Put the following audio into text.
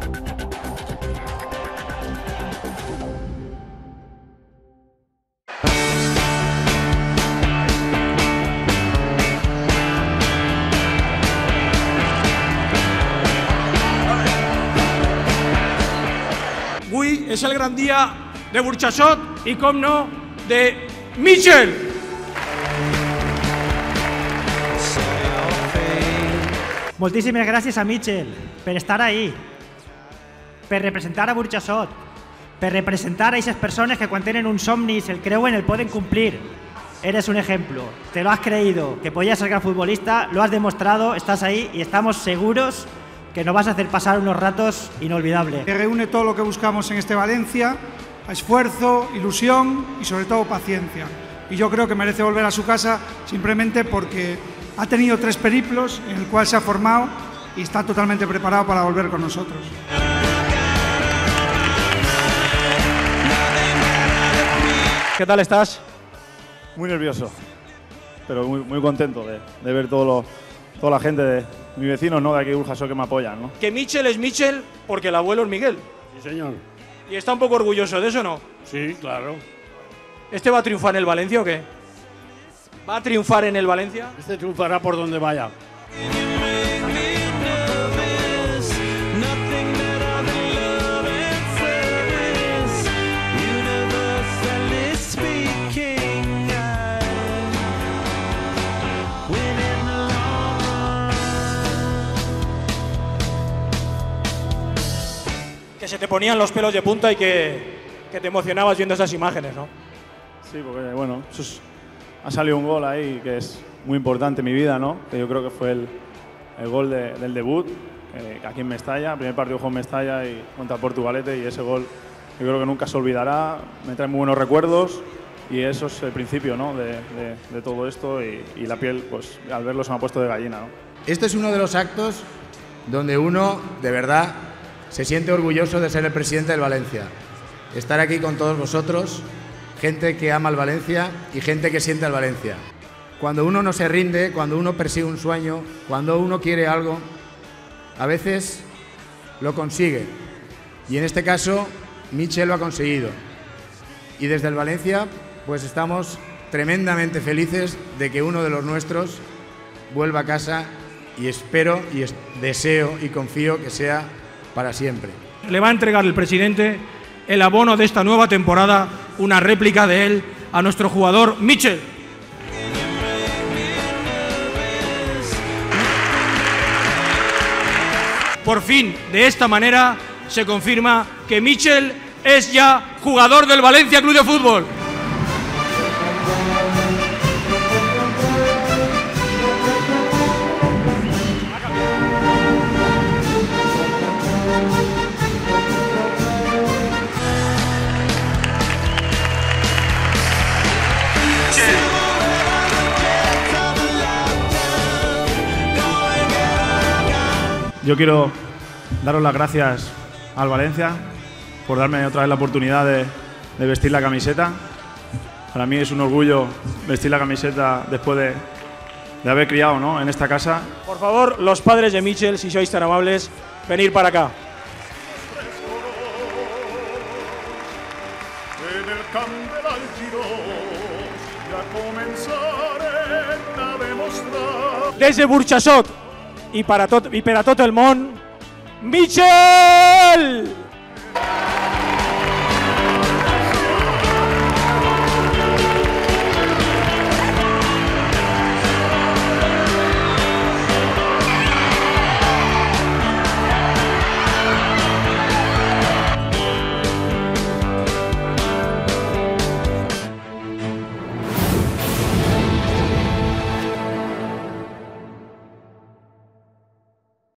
Avui és el gran dia de Burxassot i, com no, de Mitchell. Moltíssimes gràcies a Mitchell per estar ahí, per representar a Burxassot, per representar a esas personas que cuando tienen un somni y se el creuen, el pueden cumplir. Eres un ejemplo, te lo has creído, que podías ser gran futbolista, lo has demostrado, estás ahí y estamos seguros que nos vas a hacer pasar unos ratos inolvidables. Que reúne todo lo que buscamos en este Valencia, esfuerzo, ilusión y sobre todo paciencia. Y yo creo que merece volver a su casa simplemente porque ha tenido 3 periplos en el cual se ha formado y está totalmente preparado para volver con nosotros. ¿Qué tal estás? Muy nervioso, pero muy contento de ver toda la gente de mis vecinos, ¿no?, de aquí de Burxassot, que me apoyan, ¿no? Que Mitchell es Mitchell porque el abuelo es Miguel. Sí, señor. ¿Y está un poco orgulloso de eso, no? Sí, claro. ¿Este va a triunfar en el Valencia o qué? ¿Va a triunfar en el Valencia? Este triunfará por donde vaya. Que se te ponían los pelos de punta y que te emocionabas viendo esas imágenes, ¿no? Sí, porque bueno, ha salido un gol ahí que es muy importante en mi vida, ¿no? Que yo creo que fue el gol del debut, aquí en Mestalla, el primer partido jugó en Mestalla y contra Portugalete, y ese gol yo creo que nunca se olvidará, me trae muy buenos recuerdos y eso es el principio, ¿no?, de todo esto, y la piel, pues al verlo se me ha puesto de gallina, ¿no? Este es uno de los actos donde uno, de verdad, se siente orgulloso de ser el presidente del Valencia. Estar aquí con todos vosotros, gente que ama al Valencia y gente que siente al Valencia. Cuando uno no se rinde, cuando uno persigue un sueño, cuando uno quiere algo, a veces lo consigue. Y en este caso, Mitchell lo ha conseguido. Y desde el Valencia, pues estamos tremendamente felices de que uno de los nuestros vuelva a casa, y espero y deseo y confío que sea para siempre. Le va a entregar el presidente el abono de esta nueva temporada, una réplica de él, a nuestro jugador Mitchell. Por fin, de esta manera, se confirma que Mitchell es ya jugador del Valencia Club de Fútbol. Yo quiero daros las gracias al Valencia por darme otra vez la oportunidad de vestir la camiseta. Para mí es un orgullo vestir la camiseta después de haber criado, ¿no?, en esta casa. Por favor, los padres de Mitchell, si sois tan amables, venir para acá. Desde Burxassot y para tot el món, Mitchell!